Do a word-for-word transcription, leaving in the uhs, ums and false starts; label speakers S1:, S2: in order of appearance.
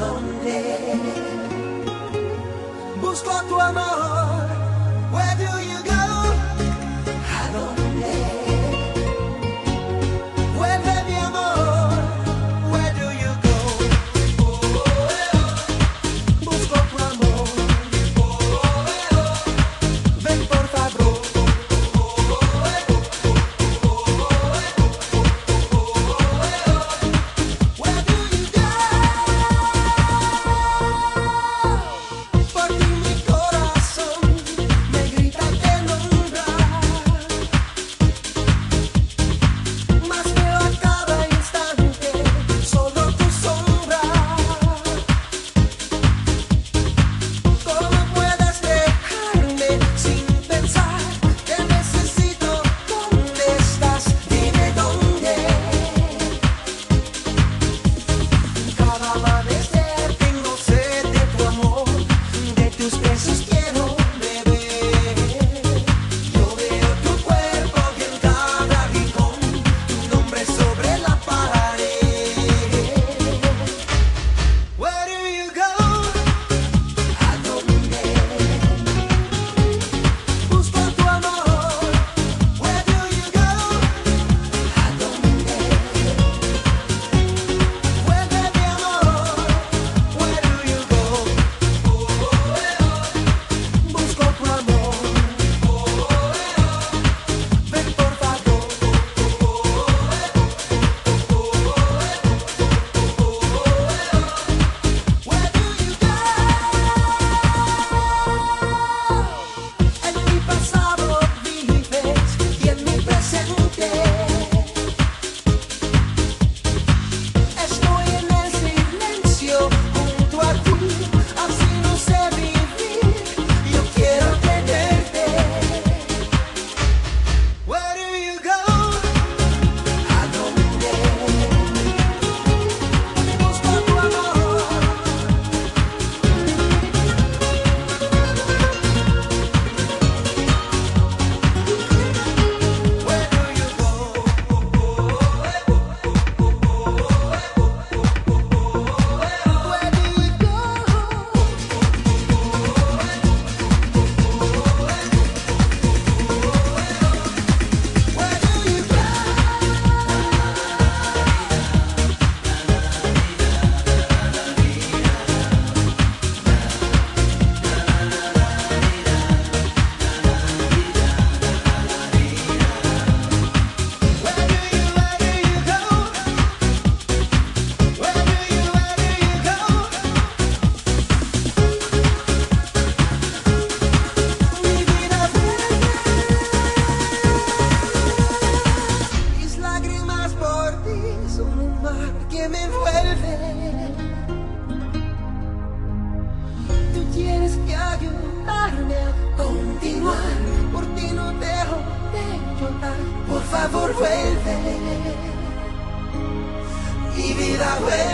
S1: dónde? Busco tu amor. Where do you go? ¿A dónde? Vuelve mi amor. Where do you go? Busco tu amor. Ven por favor. Where do you go? Por ti mi corazón me grita que nombra, mas veo a cada instante solo tu sombra. ¿Cómo puedes dejarme sin pensar? Te necesito. ¿Dónde estás? Dime dónde. Cada amanecer tengo sed de tu amor, de tus besos quiero beber. Yo veo tu cuerpo y en cada rincón tu nombre sobre la pared. Where do you go? ¿A dónde? Busco tu amor. Where do you go? ¿A dónde? Vuelve mi amor. Where do you go? Busco tu amor. Ven por favor. Where do you go? En mi pasado vives y en mi presente. Estoy en el silencio junto a ti, así no sé vivir. Yo quiero tenerte. Where do you go? ¿A dónde? Busco tu amor. Where do you go? Where do you go? Where do you go? Where do you, where do you go? Where do you, where do you go? Mi vida vuelve. Mis lágrimas por ti son un mar que me envuelve. Tú tienes que ayudarme a continuar. Por ti no dejo de llorar. Por favor, vuelve. Mi vida vuelve.